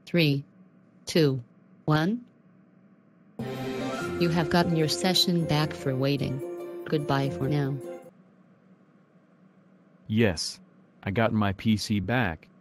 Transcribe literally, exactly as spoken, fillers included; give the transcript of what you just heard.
Three, two, one. You have gotten your session back for waiting. Goodbye for now. Yes. I got my P C back.